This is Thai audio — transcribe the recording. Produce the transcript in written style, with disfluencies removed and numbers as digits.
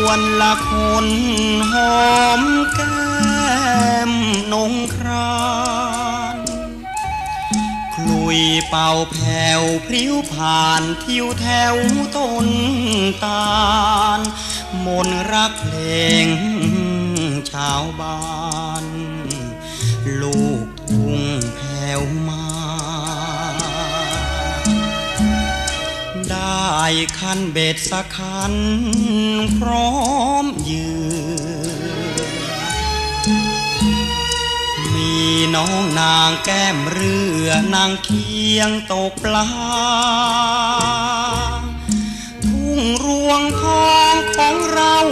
วนละคนหอมแก้มนงครานคลุยเป่าแผ่วพริ้วผ่านทิวแถวต้นตาลมนรักเพลงชาวบ้านลูกทุ่งแผ่วมาได้คันเบ็ดสักคันพร้อมยืนมีน้องนางแก้มเรือนางเคียงตกปลาทุ่งรวงทองของเรา